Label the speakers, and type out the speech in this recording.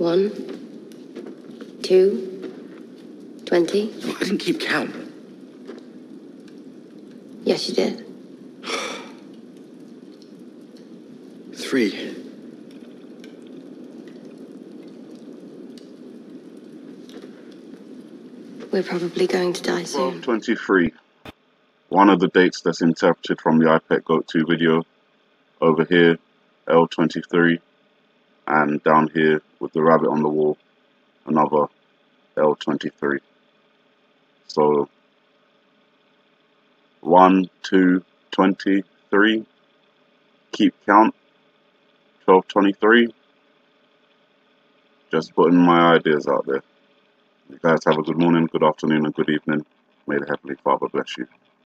Speaker 1: 1, 2, 20.
Speaker 2: I didn't keep count.
Speaker 1: Yes, you did.
Speaker 2: 3.
Speaker 1: We're probably going to die soon.
Speaker 3: 12/23. One of the dates that's interpreted from the iPet Goat 2 video. Over here, L23. And down here with the rabbit on the wall, another L23. So 1, 2, 23. Keep count. 12/23. Just putting my ideas out there. You guys have a good morning, good afternoon, and good evening. May the Heavenly Father bless you.